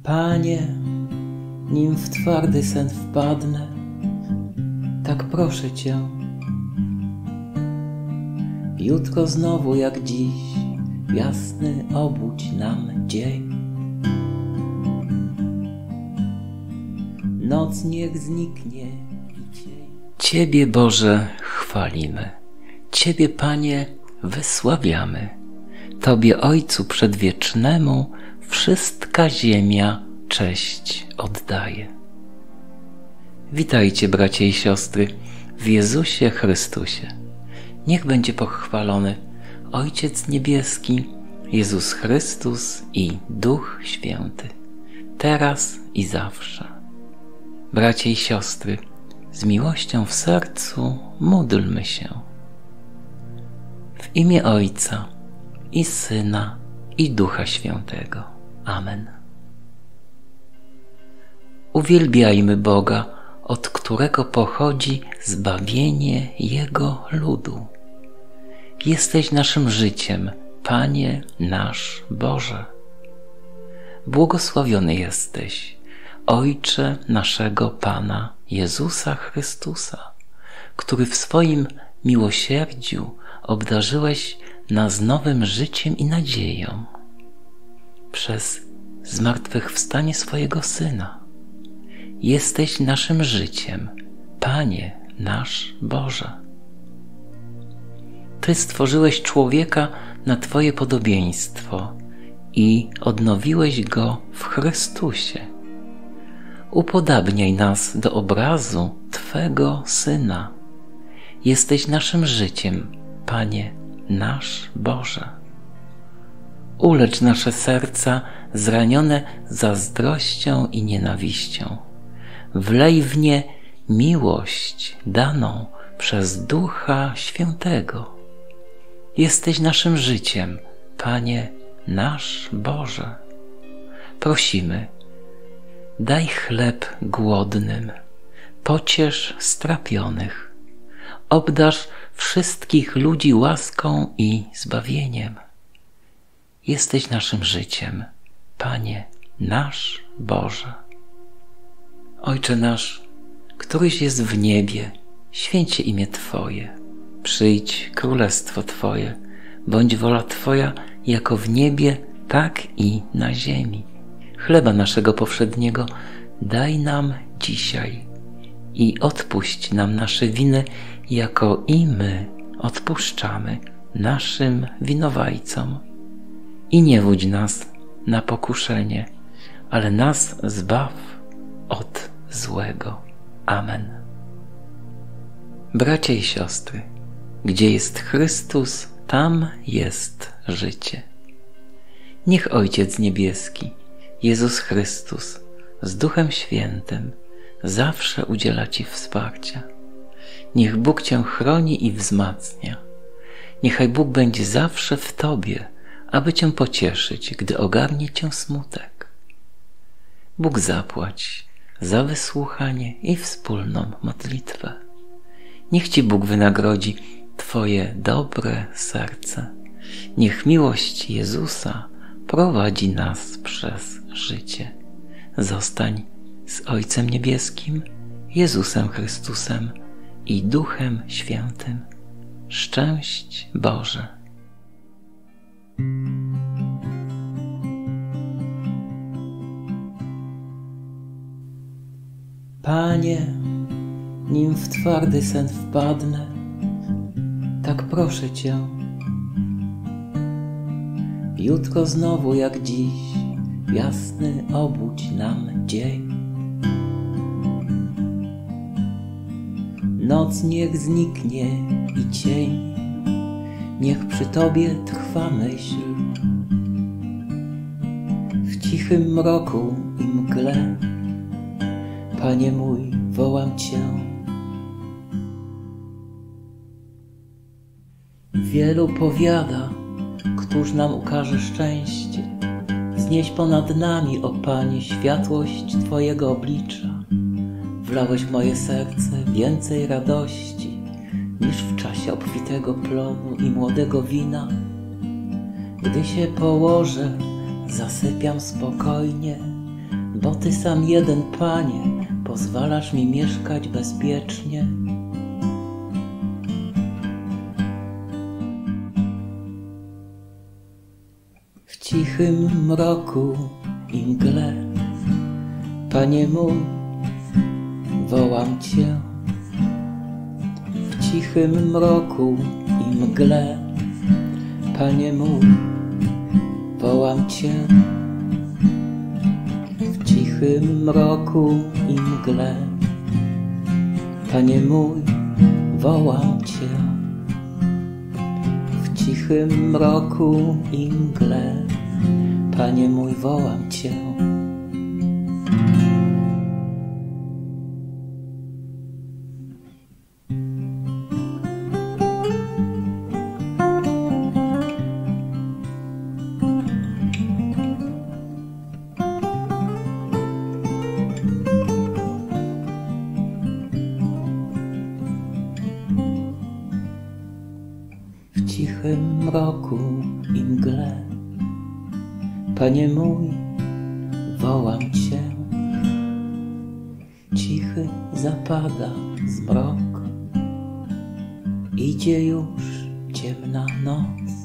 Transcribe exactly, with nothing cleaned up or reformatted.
Panie, nim w twardy sen wpadnę, tak proszę Cię, jutro znowu jak dziś jasny obudź nam dzień. Noc niech zniknie i cień. Ciebie, Boże, chwalimy, Ciebie, Panie, wysławiamy. Tobie, Ojcu Przedwiecznemu, wszystka ziemia cześć oddaje. Witajcie, bracia i siostry, w Jezusie Chrystusie. Niech będzie pochwalony Ojciec Niebieski, Jezus Chrystus i Duch Święty, teraz i zawsze. Bracia i siostry, z miłością w sercu módlmy się. W imię Ojca i Syna i Ducha Świętego. Amen. Uwielbiajmy Boga, od którego pochodzi zbawienie Jego ludu. Jesteś naszym życiem, Panie nasz Boże. Błogosławiony jesteś, Ojcze naszego Pana Jezusa Chrystusa, który w swoim miłosierdziu obdarzyłeś nas nowym życiem i nadzieją przez zmartwychwstanie swojego Syna. Jesteś naszym życiem, Panie nasz Boże. Ty stworzyłeś człowieka na Twoje podobieństwo i odnowiłeś go w Chrystusie. Upodabniaj nas do obrazu Twego Syna. Jesteś naszym życiem, Panie nasz Boże. Ulecz nasze serca zranione zazdrością i nienawiścią. Wlej w nie miłość daną przez Ducha Świętego. Jesteś naszym życiem, Panie nasz Boże. Prosimy, daj chleb głodnym, pociesz strapionych, obdarz wszystkich ludzi łaską i zbawieniem. Jesteś naszym życiem, Panie nasz Boże. Ojcze nasz, któryś jest w niebie, święć się imię Twoje. Przyjdź królestwo Twoje, bądź wola Twoja jako w niebie, tak i na ziemi. Chleba naszego powszedniego daj nam dzisiaj i odpuść nam nasze winy, jako i my odpuszczamy naszym winowajcom. I nie wódź nas na pokuszenie, ale nas zbaw od złego. Amen. Bracia i siostry, gdzie jest Chrystus, tam jest życie. Niech Ojciec Niebieski, Jezus Chrystus, z Duchem Świętym zawsze udziela Ci wsparcia. Niech Bóg Cię chroni i wzmacnia. Niechaj Bóg będzie zawsze w Tobie, aby Cię pocieszyć, gdy ogarnie Cię smutek. Bóg zapłać za wysłuchanie i wspólną modlitwę. Niech Ci Bóg wynagrodzi Twoje dobre serce. Niech miłość Jezusa prowadzi nas przez życie. Zostań z Ojcem Niebieskim, Jezusem Chrystusem i Duchem Świętym. Szczęść Boże. Panie, nim w twardy sen wpadnę, tak proszę Cię, jutro znowu jak dziś jasny obudź nam dzień. Noc niech zniknie i cień, niech przy Tobie trwa myśl. W cichym mroku i mgle, Panie mój, wołam Cię. Wielu powiada, któż nam ukaże szczęście. Znieś ponad nami, o Panie, światłość Twojego oblicza. Wlałeś w moje serce więcej radości niż w czasie obfitego plonu i młodego wina. Gdy się położę, zasypiam spokojnie, bo Ty sam jeden, Panie, pozwalasz mi mieszkać bezpiecznie. W cichym mroku i mgle, Panie mój, wołam Cię. W cichym mroku i mgle, Panie mój, wołam Cię. W cichym mroku i mgle, Panie mój, wołam Cię. W cichym mroku i mgle, Panie mój, wołam Cię. W cichym mroku i mgle, Panie mój, wołam Cię. Cichy zapada zmrok, idzie już ciemna noc.